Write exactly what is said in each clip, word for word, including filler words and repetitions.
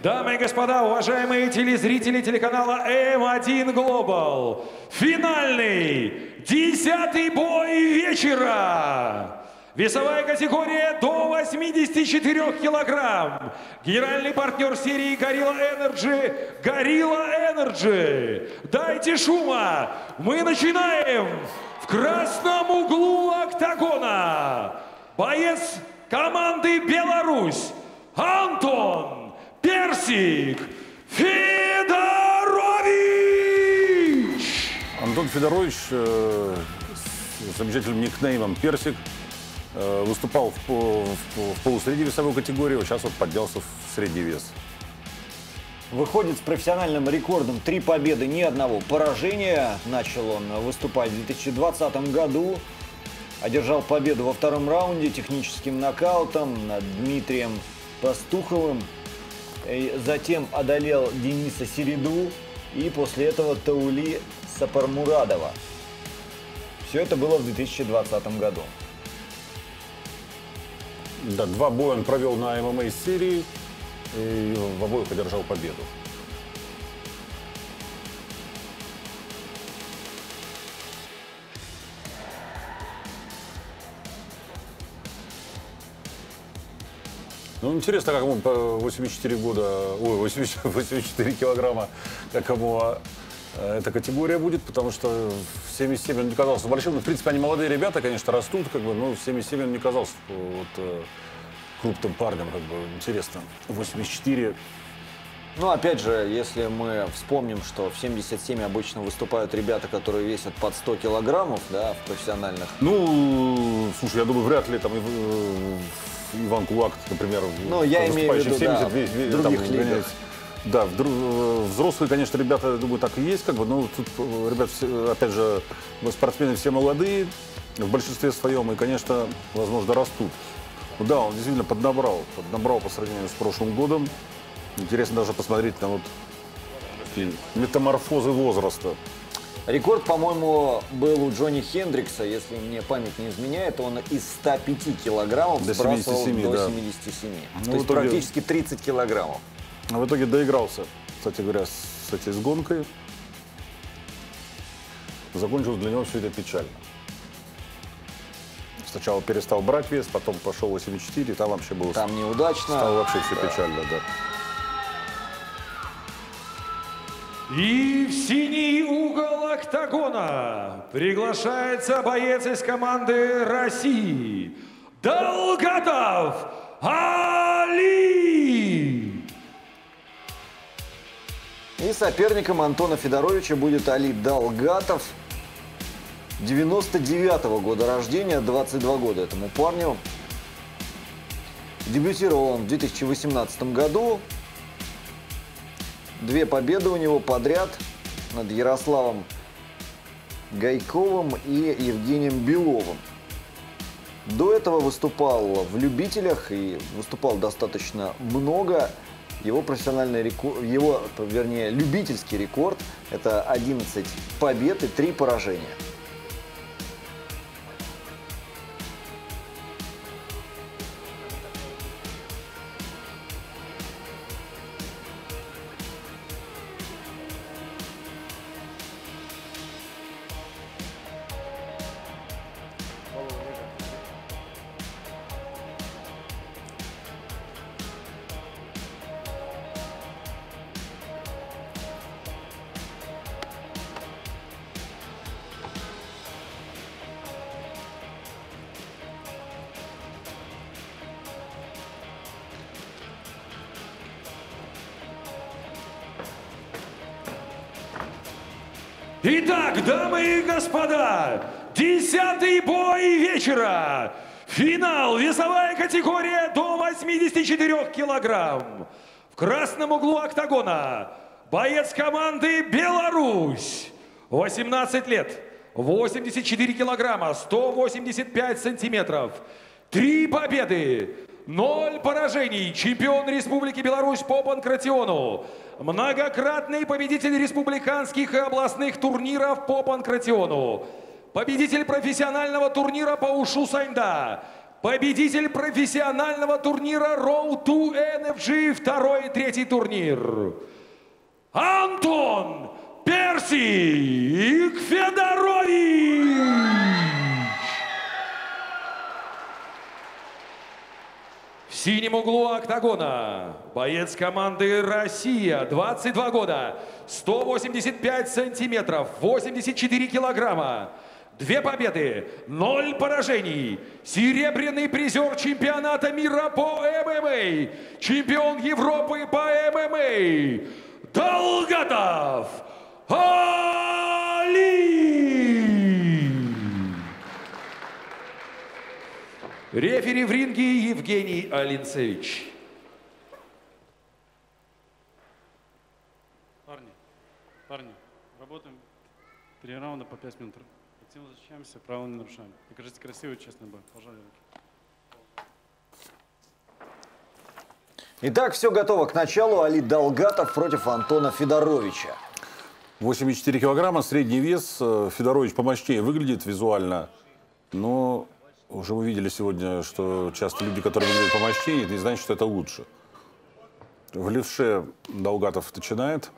Дамы и господа, уважаемые телезрители телеканала эм один Global, финальный десятый бой вечера. Весовая категория до восьмидесяти четырёх килограмм. Генеральный партнер серии Gorilla Energy, Gorilla Energy. Дайте шума. Мы начинаем. В красном углу октагона боец команды Беларусь Антон Персик Федорович. Антон Федорович э, с замечательным никнеймом Персик э, выступал в, в, в полусредней весовой категории, сейчас вот поднялся в средний вес. Выходит с профессиональным рекордом три победы, ни одного поражения. Начал он выступать в две тысячи двадцатом году. Одержал победу во втором раунде техническим нокаутом над Дмитрием Пастуховым. И затем одолел Дениса Середу и после этого Таули Сапармурадова. Все это было в две тысячи двадцатом году. Да, два боя он провел на эм эм а серии и в обоих одержал победу. Ну, интересно, как ему по восемьдесят четыре года, ой, восемьдесят четыре килограмма, как ему эта категория будет, потому что в семьдесят семь он не казался большим. Ну, в принципе, они молодые ребята, конечно, растут, как бы, но в семьдесят семь он не казался вот, крупным парнем, как бы, интересно. восемьдесят четыре. Ну, опять же, если мы вспомним, что в семьдесят семь обычно выступают ребята, которые весят под сто килограммов, да, в профессиональных. Ну, слушай, я думаю, вряд ли там Иван Кулак, например, ну, я имею в виду, семьдесят, да, весь, в других там, лигах. Да, взрослые, конечно, ребята, я думаю, так и есть, как бы, но тут, ребят, все, опять же, спортсмены все молодые, в большинстве своем, и, конечно, возможно, растут. Ну, да, он действительно поднабрал, поднабрал по сравнению с прошлым годом. Интересно даже посмотреть на вот фильм «Метаморфозы возраста». Рекорд, по-моему, был у Джонни Хендрикса, если мне память не изменяет, он из ста пяти килограммов до сбрасывал семидесяти семи, до да. семидесяти семи. Ну, То есть итоге... практически тридцать килограммов. А в итоге доигрался, кстати говоря, с этой с гонкой. Закончилось для него все это печально. Сначала перестал брать вес, потом пошел восемьдесят четыре, там вообще было... Там неудачно. Стало вообще все да. печально, да. И в синий угол октагона приглашается боец из команды России Далгатов Али. И соперником Антона Федоровича будет Али Далгатов. девяносто девятого года рождения, двадцать два года этому парню. Дебютировал он в две тысячи восемнадцатом году. Две победы у него подряд над Ярославом Гайковым и Евгением Беловым. До этого выступал в любителях и выступал достаточно много. Его профессиональный рекорд, его, вернее, любительский рекорд – это одиннадцать побед и три поражения. Итак, дамы и господа, десятый бой вечера. Финал, весовая категория до восьмидесяти четырёх килограмм. В красном углу октагона боец команды Беларусь. восемнадцать лет, восемьдесят четыре килограмма, сто восемьдесят пять сантиметров. Три победы, ноль поражений. Чемпион Республики Беларусь по панкратиону. Многократный победитель республиканских и областных турниров по панкратиону. Победитель профессионального турнира по ушу Саньда. победитель профессионального турнира Road to эн эф джи, второй и третий турнир, Антон Персик Федорович. В синем углу октагона боец команды «Россия», двадцать два года, сто восемьдесят пять сантиметров, восемьдесят четыре килограмма. Две победы, ноль поражений. Серебряный призер чемпионата мира по эм эм а, чемпион Европы по эм эм а, Далгатов Али. Рефери в ринге Евгений Алинцевич. Парни, парни, работаем три раунда по пять минут. Активно защищаемся, правила не нарушаем. Покажите красивый, честный бой. Пожалуйста. Итак, все готово к началу. Али Далгатов против Антона Федоровича. восемьдесят четыре килограмма, средний вес. Федорович помощнее выглядит визуально, но уже вы видели сегодня, что часто люди, которые выглядят помощнее, это не значит, что это лучше. В левше Далгатов начинает.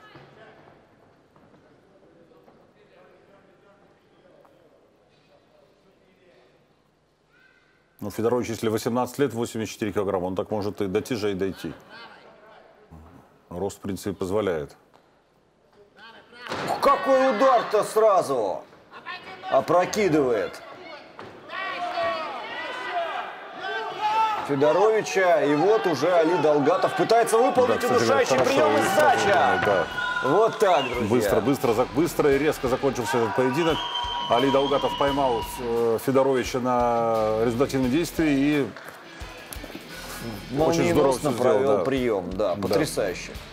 Ну, Федорович, если восемнадцать лет, восемьдесят четыре килограмма, он так может и до тяжей дойти. Рост, в принципе, позволяет. Какой удар-то сразу! Опрокидывает Федоровича. И вот уже Али Далгатов пытается выполнить Да, удушающий хорошо, прием и сдача. Да. Вот так, друзья. Быстро, быстро, быстро и резко закончился этот поединок. Али Далгатов поймал Федоровича на результативном действии и очень здорово все провел сделал, да. прием, да, потрясающе. Да.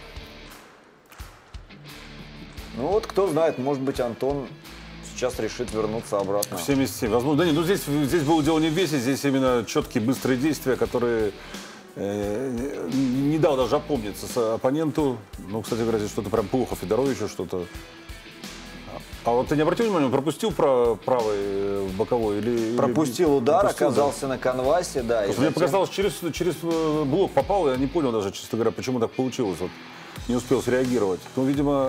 Ну вот, кто знает, может быть, Антон сейчас решит вернуться обратно. В семьдесят семь, возможно. Да нет, ну здесь, здесь было дело не в весе, здесь именно четкие, быстрые действия, которые э, не дал даже опомниться оппоненту. Ну, кстати говоря, здесь что-то прям плохо Федоровичу, что-то. А вот ты не обратил внимания, он пропустил прав, правый боковой или... Пропустил или, удар, пропустил, оказался да. на канвасе, да. Мне затем... показалось, через, через блок попал, я не понял даже, честно говоря, почему так получилось. Вот, не успел среагировать. Ну, видимо,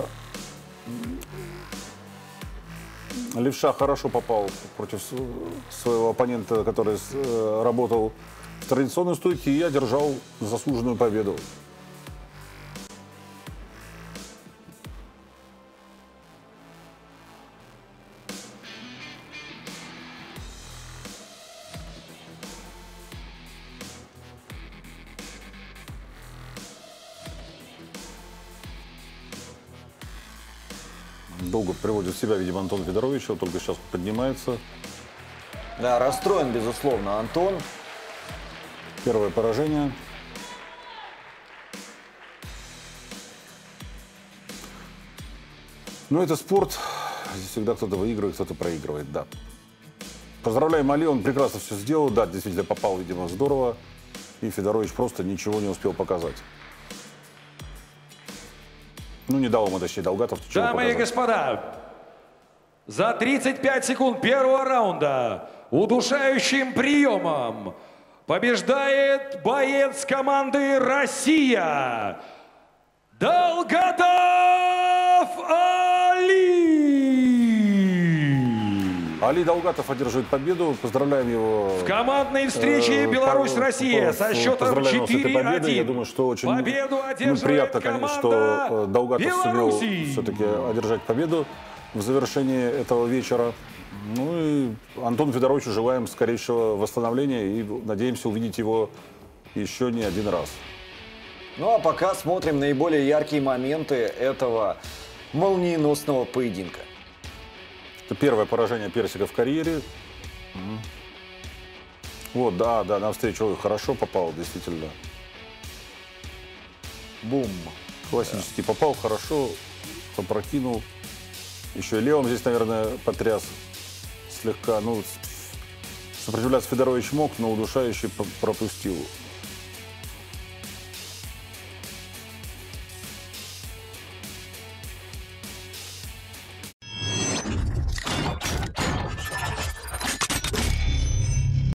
левша хорошо попал против своего оппонента, который работал в традиционной стойке, и одержал заслуженную победу. Долго приводит в себя, видимо, Антон Федорович, он только сейчас поднимается. Да, расстроен, безусловно, Антон. Первое поражение. Ну, это спорт. Здесь всегда кто-то выигрывает, кто-то проигрывает, да. Поздравляем Али, он прекрасно все сделал. Да, действительно попал, видимо, здорово. И Федорович просто ничего не успел показать. Ну, не дал ему, точнее, Далгатов. Дамы и господа, за тридцать пять секунд первого раунда удушающим приемом побеждает боец команды «Россия» Далгатов Али. Али Далгатов одерживает победу. Поздравляем его. В командной встрече э, Беларусь-Россия со счетом четыре один. Я думаю, что очень победу ну, приятно, конечно, что Далгатов сумел все-таки одержать победу в завершении этого вечера. Ну и Антону Федоровичу желаем скорейшего восстановления и надеемся увидеть его еще не один раз. Ну а пока смотрим наиболее яркие моменты этого молниеносного поединка. Это первое поражение Персика в карьере. Вот, да, да, навстречу хорошо попал, действительно. Бум. Классически да. Попал хорошо, попрокинул. Еще и левым здесь, наверное, потряс слегка. Ну, сопротивляться Федорович мог, но удушающий пропустил.